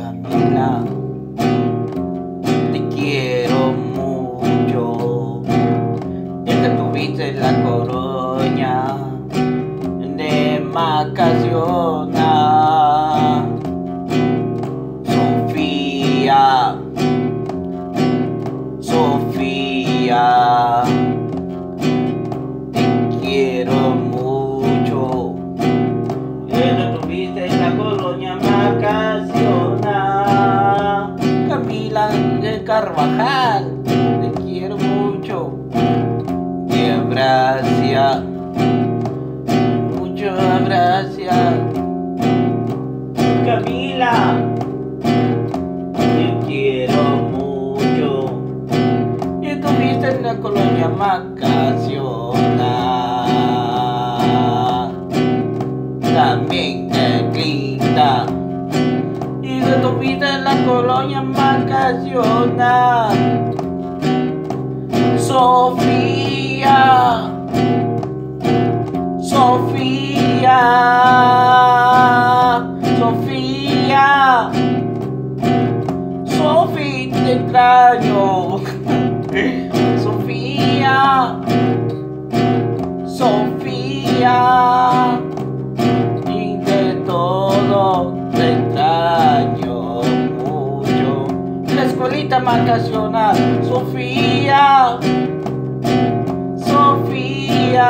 Camila, te quiero mucho. Desde que tuviste la colonia de vacaciones. Sofía, te quiero mucho. Desde que tuviste la colonia vacaciones. Camila de Carvajal, te quiero mucho. Gracias, muchas gracias. Camila, te quiero mucho. Y estuviste en la colonia vacacional. También te linda. Y estuviste en la colonia vacacional. Sofía, Sofía, Sofía, Sofía, te extraño. Sofía, Sofía, y de todo te extraño mucho. La escuelita vacacional, Sofía, Sofía,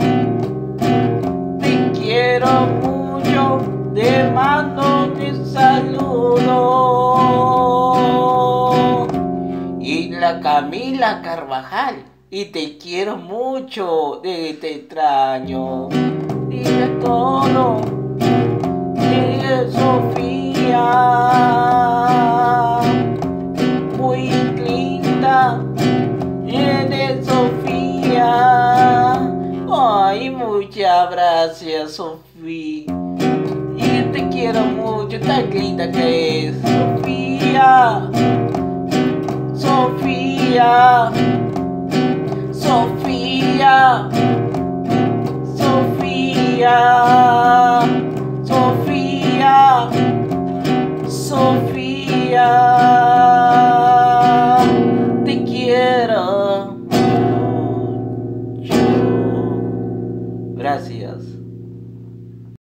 te quiero mucho, te mando un saludo. Y la Camila Carvajal, y te quiero mucho, te extraño. Dile todo, dile Sofía, muy linda, eres Sofía. Ay, muchas gracias, Sofía. Y te quiero mucho, tan linda que es Sofía. Sofía, Sofía, Sofía, Sofía, Sofía.